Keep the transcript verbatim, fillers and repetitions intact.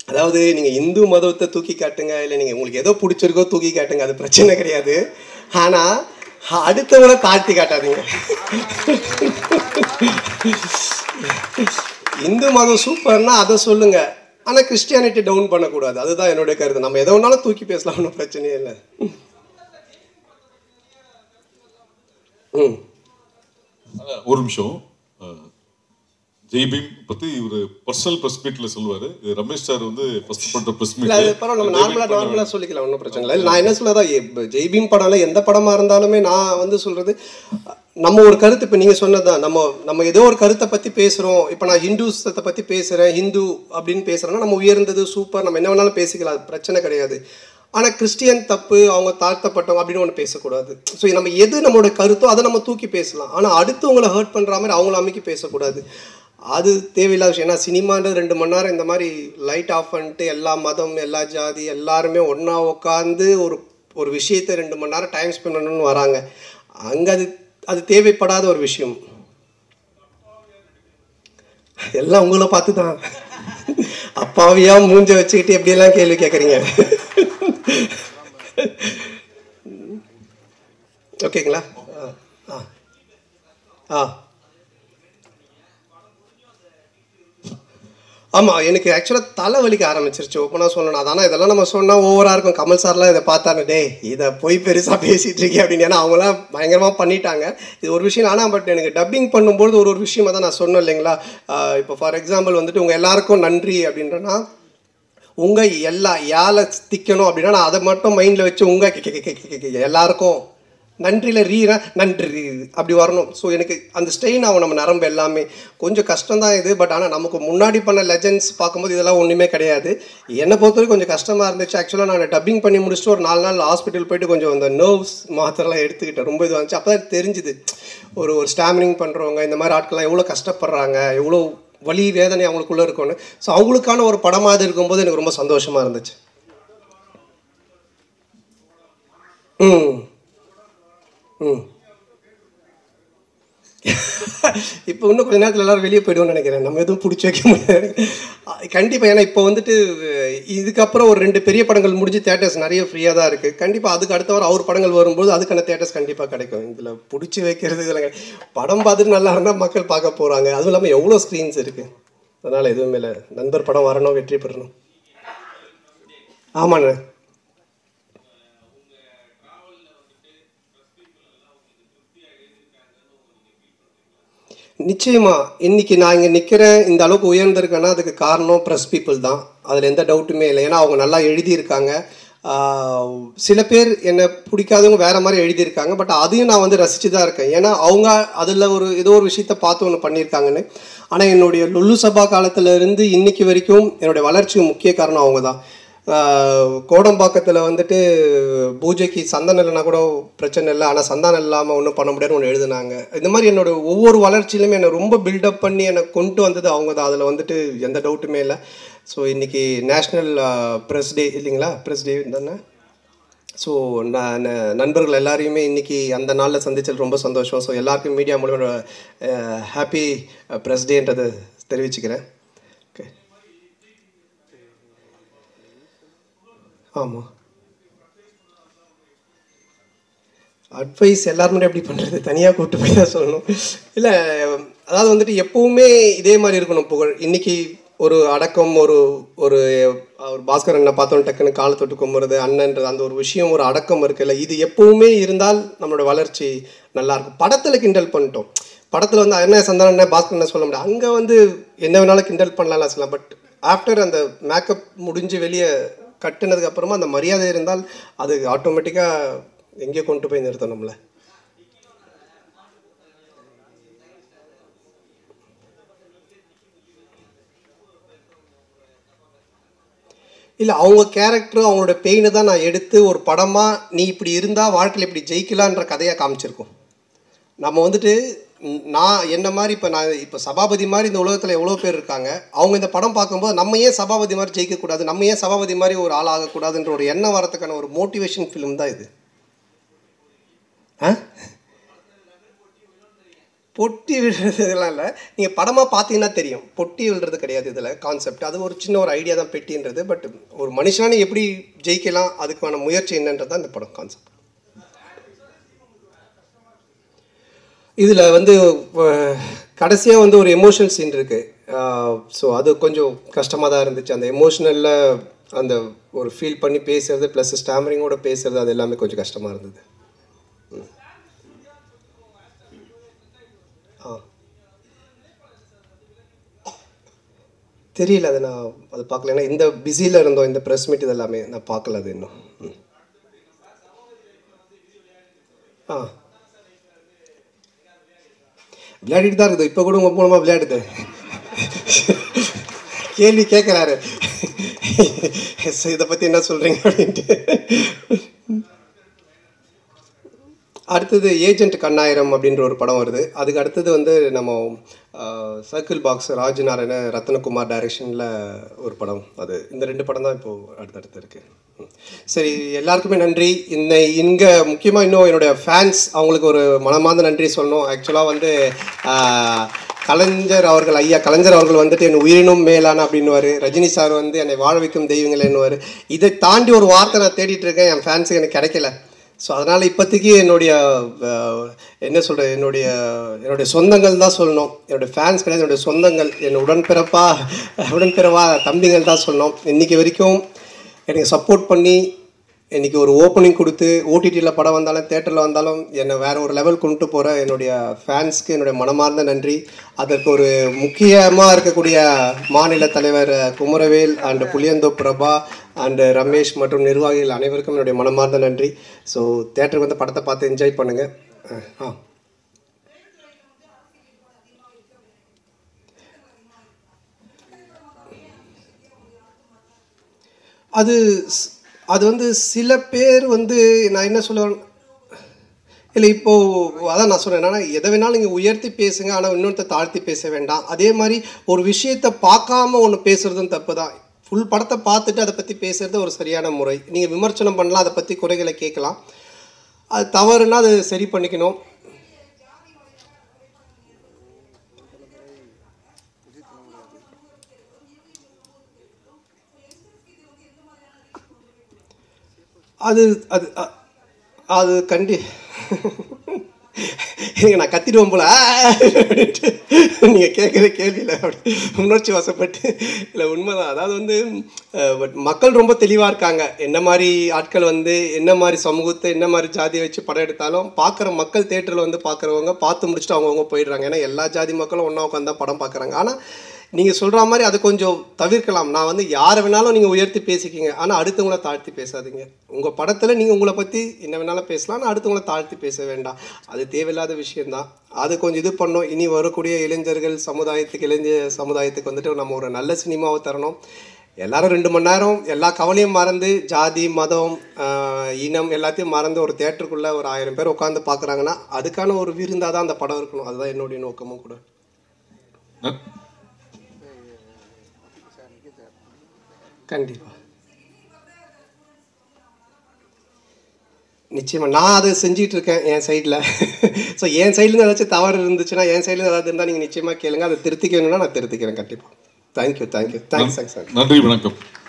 அதாவது நீங்கள் இந்து மதத்தை தூக்கி காட்டுங்க, இல்லை நீங்கள் உங்களுக்கு ஏதோ பிடிச்சிருக்கோ தூக்கி காட்டுங்க, அது பிரச்சனை கிடையாது. ஆனால் அடுத்தவரை தாழ்த்தி காட்டாதீங்க. இந்து மதம் சூப்பர்னா அதை சொல்லுங்க, ஆனால் கிறிஸ்டியானிட்டி டவுன் பண்ணக்கூடாது. அதுதான் என்னுடைய கருத்து. நம்ம எதை வேணாலும் தூக்கி பேசலாம், ஒன்றும் பிரச்சனையே இல்லை. ம் ஒரு நிமிஷம். ஜெய் பீம் பத்தி ஒரு பர்சனல் பிரஸ் மீட்ல சொல்லுவாரு. ரமேஷ் சார் வந்து ஃபர்ஸ்ட் பண்ற பிரஸ் மீட். அது பரவாயில்ல, நம்ம நார்மலா நார்மலா சொல்லிக்கலாம், ஒன்றும் பிரச்சனை இல்லை. நான் என்ன சொல்லதான், ஜெய் பீம் படம்ல எந்த படமா இருந்தாலுமே நான் வந்து சொல்றது, நம்ம ஒரு கருத்து, இப்போ நீங்கள் சொன்னதுதான், நம்ம நம்ம ஏதோ ஒரு கருத்தை பற்றி பேசுகிறோம். இப்போ நான் ஹிந்துஸத்தை பற்றி பேசுகிறேன், ஹிந்து அப்படின்னு பேசுகிறேன்னா நம்ம உயர்ந்தது சூப்பர், நம்ம என்ன வேணாலும் பேசிக்கலாம், அது பிரச்சனை கிடையாது. ஆனால் கிறிஸ்டியன் தப்பு, அவங்க தாழ்த்தப்பட்டவங்க அப்படின்னு ஒன்று பேசக்கூடாது. ஸோ நம்ம எது நம்மளோட கருத்தோ அதை நம்ம தூக்கி பேசலாம். ஆனால் அடுத்தவங்களை ஹர்ட் பண்ணுற மாதிரி அவங்கள அமைக்கி பேசக்கூடாது. அது தேவையில்லாத விஷயம். ஏன்னா சினிமான்றது ரெண்டு மணி நேரம் இந்த மாதிரி லைட் ஆஃப் பண்ணிட்டு எல்லா மதம் எல்லா ஜாதி எல்லாருமே ஒன்றா உட்காந்து ஒரு ஒரு விஷயத்தை ரெண்டு மணி நேரம் டைம் ஸ்பெண்ட் பண்ணணும்னு வராங்க. அங்கே அது அது தேவைப்படாத ஒரு விஷயம். எல்லாம் உங்களை பார்த்து தான். அப்பாவியா மூஞ்ச வச்சுக்கிட்டு எப்படியெல்லாம் கேள்வி கேட்குறீங்க. ஓகேங்களா? ஆ ஆ ஆமாம், எனக்கு ஆக்சுவலாக தலை வலிக்க ஆரம்பிச்சிருச்சு ஓப்பனாக சொல்லணும். அதானா இதெல்லாம் நம்ம சொன்னால் ஓவராக இருக்கும். கமல் சார்லாம் இதை பார்த்தாங்க, டே இதை போய் பெருசாக பேசிகிட்டு இருக்கேன் அப்படின்னு. ஏன்னா அவங்களாம் பயங்கரமாக பண்ணிட்டாங்க. இது ஒரு விஷயம். ஆனால் பட் எனக்கு டப்பிங் பண்ணும்போது ஒரு ஒரு விஷயமாக தான் நான் சொன்னேன் இல்லைங்களா. இப்போ ஃபார் எக்ஸாம்பிள் வந்துட்டு உங்கள் எல்லாருக்கும் நன்றி அப்படின்றனா, உங்கள் எல்லா யாரை திக்கணும் அப்படின்னா நான் அதை மட்டும் மைண்டில் வச்சு உங்கள் எல்லாருக்கும் நன்றியில் ரீனா நன்றி அப்படி வரணும். ஸோ எனக்கு அந்த ஸ்ட்ரெயின் ஆகும் நம்ம நரம்பு எல்லாமே. கொஞ்சம் கஷ்டம்தான் இது. பட் ஆனால் நமக்கு முன்னாடி பண்ண லெஜண்ட்ஸ் பார்க்கும்போது இதெல்லாம் ஒன்றுமே கிடையாது. என்னை பொறுத்தவரைக்கும் கொஞ்சம் கஷ்டமாக இருந்துச்சு. ஆக்சுவலாக நான் டப்பிங் பண்ணி முடிச்சுட்டு ஒரு நாலு நாள் ஹாஸ்பிட்டல் போய்ட்டு கொஞ்சம் அந்த நர்வ்ஸ் மாத்திரலாம் எடுத்துக்கிட்டேன். ரொம்ப இது வந்துச்சு. அப்போ தான் தெரிஞ்சுது ஒரு ஒரு ஸ்டாமினிங் பண்ணுறவங்க இந்த மாதிரி ஆட்கள்லாம் எவ்வளோ கஷ்டப்படுறாங்க, எவ்வளோ வலி வேதனை அவங்களுக்குள்ளே இருக்கும்னு. ஸோ அவங்களுக்கான ஒரு படமாக அது இருக்கும்போது எனக்கு ரொம்ப சந்தோஷமாக இருந்துச்சு. ம் ம் இப்போ இன்னும் கொஞ்ச நேரத்தில் எல்லோரும் வெளியே போய்டுவோம்னு நினைக்கிறேன். நம்ம எதுவும் பிடிச்சி வைக்க முடியாது கண்டிப்பாக. ஏன்னா இப்போ வந்துட்டு இதுக்கப்புறம் ஒரு ரெண்டு பெரிய படங்கள் முடிஞ்சு தேட்டர்ஸ் நிறைய ஃப்ரீயாக தான் இருக்குது. கண்டிப்பாக அதுக்கு அடுத்த வாரம் அவர் படங்கள் வரும்போது அதுக்கான தேட்டர்ஸ் கண்டிப்பாக கிடைக்கும். இதில் பிடிச்சி வைக்கிறது இதில் படம் பார்த்துட்டு நல்லா இருந்தால் மக்கள் பார்க்க போகிறாங்க. அதுவும் இல்லாமல் எவ்வளோ ஸ்க்ரீன்ஸ் இருக்குது. அதனால் எதுவுமே இல்லை. நண்பர் படம் வரணும், வெற்றி பெறணும். ஆமாண்ணே. நிச்சயமா இன்னைக்கு நான் இங்கே நிற்கிறேன், இந்த அளவுக்கு உயர்ந்திருக்கேன்னா அதுக்கு காரணம் ப்ரெஸ் பீப்புள் தான். அதில் எந்த டவுட்டுமே இல்லை. ஏன்னா அவங்க நல்லா எழுதியிருக்காங்க. சில பேர் என்னை பிடிக்காதவங்க வேறு மாதிரி எழுதியிருக்காங்க. பட் அதையும் நான் வந்து ரசித்து தான் இருக்கேன். ஏன்னா அவங்க அதில் ஒரு ஏதோ ஒரு விஷயத்தை பார்த்து ஒன்று பண்ணியிருக்காங்கன்னு. ஆனால் என்னுடைய லுல்லு சபா காலத்தில் இன்னைக்கு வரைக்கும் என்னுடைய வளர்ச்சிக்கு முக்கிய காரணம் அவங்க தான். கோடம்பாக்கத்தில் வந்துட்டு பூஜைக்கு சந்தானம் இல்லைனா கூட பிரச்சனை இல்லை, ஆனால் சந்தானம் இல்லாமல் ஒன்றும் பண்ண முடியாதுன்னு ஒன்று எழுதுனாங்க. இந்த மாதிரி என்னோட ஒவ்வொரு வளர்ச்சியிலுமே என்னை ரொம்ப பில்டப் பண்ணி என்னை கொண்டு வந்தது அவங்க தான். அதில் வந்துட்டு எந்த டவுட்டுமே இல்லை. ஸோ இன்றைக்கி நேஷ்னல் ப்ரெஸ் டே இல்லைங்களா, ப்ரெஸ் டே தானே. ஸோ நான் நண்பர்கள் எல்லாரையுமே இன்றைக்கி அந்த நாளில் சந்திச்சது ரொம்ப சந்தோஷம். ஸோ எல்லாருக்கும் மீடியா மூலமாக ஹாப்பி ப்ரெஸ் டேன்றதை தெரிவிச்சுக்கிறேன். ஓகே. ஆமாம், அட்வைஸ் எல்லாருமே எப்படி பண்ணுறது, தனியாக கூப்பிட்டு போய் தான் சொல்லணும். இல்லை அதாவது வந்துட்டு எப்போவுமே இதே மாதிரி இருக்கணும் புகழ். இன்றைக்கி ஒரு அடக்கம், ஒரு ஒரு ஒரு பாஸ்கர் அண்ணனை பார்த்தோன்னு டக்குன்னு காலை தொட்டு கும்புறது அண்ணன்றது அந்த ஒரு விஷயம், ஒரு அடக்கம் இருக்குல்ல, இது எப்போவுமே இருந்தால் நம்மளோட வளர்ச்சி நல்லாயிருக்கும். படத்தில் கிண்டல் பண்ணிட்டோம். படத்தில் வந்து என்ன சந்தானம் என்ன பாஸ்கர் என்ன சொல்ல முடியாது. அங்கே வந்து என்ன வேணாலும் கிண்டல் பண்ணலாம்னு சொல்லலாம். பட் ஆஃப்டர் அந்த மேக்கப் முடிஞ்சு வெளியே கட்டுனதுக்கு அப்புறமா அந்த மரியாதை இருந்தால் அது ஆட்டோமேட்டிக்காக எங்கே கொண்டு போய் நிறுத்தணும்ல. இல்லை அவங்க கேரக்டர் அவங்களோட பெயினை தான் நான் எடுத்து ஒரு படமாக நீ இப்படி இருந்தால் வாழ்க்கையில் இப்படி ஜெயிக்கலான்ற கதையாக காமிச்சிருக்கோம். நம்ம வந்துட்டு நான் என்ன மாதிரி இப்போ நான் இப்போ சபாபதி மாதிரி இந்த உலகத்தில் எவ்வளோ பேர் இருக்காங்க. அவங்க இந்த படம் பார்க்கும்போது நம்ம ஏன் சபாபதி மாதிரி ஜெயிக்கக்கூடாது, நம்ம ஏன் சபாபதி மாதிரி ஒரு ஆள் ஆகக்கூடாதுன்ற ஒரு எண்ணம் வரத்துக்கான ஒரு மோட்டிவேஷன் ஃபிலிம் தான் இது. ஆ பொட்டி விழுறதுலாம் இல்லை, நீங்கள் படமாக பார்த்தீங்கன்னா தெரியும். பொட்டி விழுறது கிடையாது இதில் கான்செப்ட். அது ஒரு சின்ன ஒரு ஐடியா தான் பெட்டின்றது. பட் ஒரு மனுஷனானு எப்படி ஜெயிக்கலாம், அதுக்கான முயற்சி என்னன்றது தான் இந்த படம் கான்செப்ட். இதில் வந்து கடைசியாக வந்து ஒரு எமோஷனல் சீன் இருக்குது. ஸோ அது கொஞ்சம் கஷ்டமாக தான் இருந்துச்சு. அந்த எமோஷ்னலில் அந்த ஒரு ஃபீல் பண்ணி பேசுறது ப்ளஸ் ஸ்டாமரிங்கோட பேசுறது, அது எல்லாமே கொஞ்சம் கஷ்டமாக இருந்தது. ஆ தெரியல, அது நான் அது பார்க்கல. ஏன்னா இந்த பிஸியில் இருந்தோம், இந்த ப்ரெஸ் மீட் இதெல்லாமே நான் பார்க்கல அது இன்னும். ஆ விளையாடிட்டு தான் இருக்குது. இப்போ கூட உங்கள் மூலமாக விளையாடுது. கேள்வி கேட்குறாரு, இதை பற்றி என்ன சொல்கிறீங்க அப்படின்ட்டு. அடுத்தது ஏஜென்ட் கண்ணாயிரம் அப்படின்ற ஒரு படம் வருது. அதுக்கு அடுத்தது வந்து நம்ம சர்க்கிள் பாக்ஸ் ராஜ்நாராயண ரத்னகுமார் டைரக்ஷனில் ஒரு படம். அது இந்த ரெண்டு படம் தான் இப்போது அடுத்தடுத்து இருக்குது. சரி, எல்லாருக்குமே நன்றி. இந்த இங்கே முக்கியமாக இன்னும் என்னுடைய ஃபேன்ஸ், அவங்களுக்கு ஒரு மனமார்ந்த நன்றி சொல்லணும். ஆக்சுவலாக வந்து கலைஞர் அவர்கள், ஐயா கலைஞர் அவர்கள் வந்துட்டு என் உயிரினும் மேலான அப்படின்னுவார். ரஜினி சார் வந்து என்னை வாழ வைக்கும் தெய்வங்கள் என்னுவார். இதை தாண்டி ஒரு வார்த்தை நான் தேடிட்டு இருக்கேன், என் ஃபேன்ஸுக்கு எனக்கு கிடைக்கல. ஸோ அதனால் இப்போதைக்கு என்னுடைய என்ன சொல்கிறது, என்னுடைய என்னுடைய சொந்தங்கள் தான் சொல்லணும். என்னுடைய ஃபேன்ஸ் கிடையாது, என்னுடைய சொந்தங்கள், என் உடன்பிறப்பா உடன்பிறவா தம்பிகள் தான் சொல்லணும். இன்றைக்கி வரைக்கும் எனக்கு சப்போர்ட் பண்ணி இன்றைக்கி ஒரு ஓப்பனிங் கொடுத்து ஓடிடியில் படம் வந்தாலும் தேட்டரில் வந்தாலும் என்னை வேறு ஒரு லெவல் கொண்டு போகிற என்னுடைய ஃபேன்ஸ்க்கு என்னுடைய மனமார்ந்த நன்றி. அதற்கு ஒரு முக்கியமாக இருக்கக்கூடிய மாநில தலைவர் குமரவேல் அண்ட் புளியந்தோ பிரபா அண்டு ரமேஷ் மற்றும் நிர்வாகிகள் அனைவருக்கும் என்னுடைய மனமார்ந்த நன்றி. ஸோ தேட்டருக்கு வந்து படத்தை பார்த்து என்ஜாய் பண்ணுங்கள். ஆ அது அது வந்து சில பேர் வந்து நான் என்ன சொல்லுவேன் இல்லை, இப்போது அதான் நான் சொல்கிறேன் என்னன்னா, எதை வேணாலும் நீங்கள் உயர்த்தி பேசுங்க, ஆனால் இன்னொருத்த தாழ்த்தி பேச வேண்டாம். அதே மாதிரி ஒரு விஷயத்தை பார்க்காம ஒன்று பேசுகிறதும் தப்பு தான். ஃபுல் படத்தை பார்த்துட்டு அதை பற்றி பேசுகிறது ஒரு சரியான முறை. நீங்கள் விமர்சனம் பண்ணலாம், அதை பற்றி குறைகளை கேட்கலாம். அது தவறுனா அது சரி பண்ணிக்கணும். அது அது அது கண்டி நான் கத்திடுவோம் போல அப்படின்ட்டு நீங்கள் கேட்குற கேள்வியில் அப்படி உணர்ச்சி வசப்பட்டு இல்லை, உண்மைதான். அதாவது வந்து பட் மக்கள் ரொம்ப தெளிவாக இருக்காங்க. என்ன மாதிரி ஆட்கள் வந்து என்ன மாதிரி சமூகத்தை என்ன மாதிரி ஜாதியை வச்சு படம் எடுத்தாலும் பார்க்குற மக்கள் தேட்டரில் வந்து பார்க்குறவங்க பார்த்து முடிச்சுட்டு அவங்கவுங்க போயிடுறாங்க. ஏன்னா எல்லா ஜாதி மக்களும் ஒன்றா உட்காந்து தான் படம் பார்க்குறாங்க. ஆனால் நீங்கள் சொல்கிற மாதிரி அதை கொஞ்சம் தவிர்க்கலாம். நான் வந்து யாரை வேணாலும் நீங்கள் உயர்த்தி பேசிக்கிங்க, ஆனால் அடுத்தவங்கள தாழ்த்தி பேசாதீங்க. உங்கள் படத்தில் நீங்கள் உங்களை பற்றி என்ன வேணாலும் பேசலாம், ஆனால் அடுத்தவங்கள தாழ்த்தி பேச வேண்டாம். அது தேவையில்லாத விஷயந்தான். அது கொஞ்சம் இது பண்ணோம். இனி வரக்கூடிய இளைஞர்கள் சமுதாயத்துக்கு இளைஞர் சமுதாயத்துக்கு வந்துட்டு நம்ம ஒரு நல்ல சினிமாவை தரணும். எல்லோரும் ரெண்டு மணி நேரம் எல்லா கவலையும் மறந்து ஜாதி மதம் இனம் எல்லாத்தையும் மறந்து ஒரு தேட்டருக்குள்ளே ஒரு ஆயிரம் பேர் உட்காந்து பார்க்குறாங்கன்னா அதுக்கான ஒரு விருந்தாக தான் அந்த படம் இருக்கணும். அதுதான் என்னுடைய நோக்கமும் கூட. கண்டிப்பாக நிச்சயமாக நான் அதை செஞ்சிகிட்டு இருக்கேன் என் சைடில். ஸோ என் சைட்லேருந்து ஏதாச்சும் தவறு இருந்துச்சுன்னா, என் சைடில் ஏதாவது இருந்தால் நீங்கள் நிச்சயமாக கேளுங்க. அதை திருத்திக்கணும்னா நான் திருத்திக்கிறேன் கண்டிப்பாக. Thank you thank you thanks sir. நன்றி, வணக்கம்.